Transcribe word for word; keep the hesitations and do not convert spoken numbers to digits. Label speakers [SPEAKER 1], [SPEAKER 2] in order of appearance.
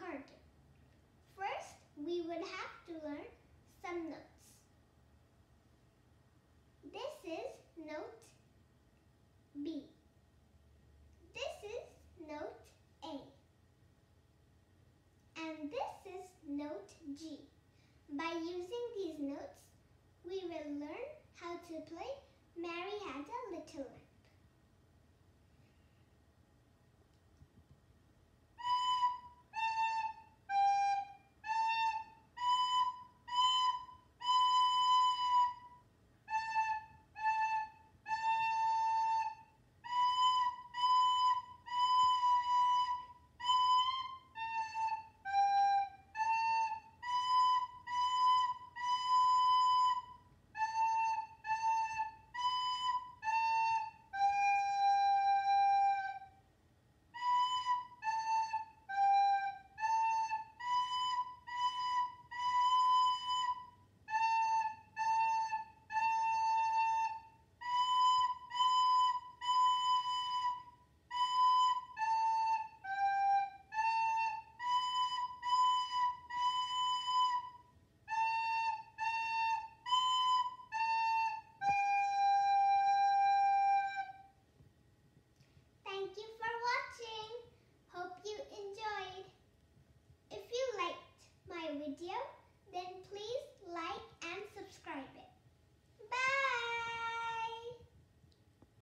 [SPEAKER 1] harder. First, we would have to learn some notes. This is note B. This is note A. And this is note G. By using these notes, we will learn how to play Mary Had a Little Lamb.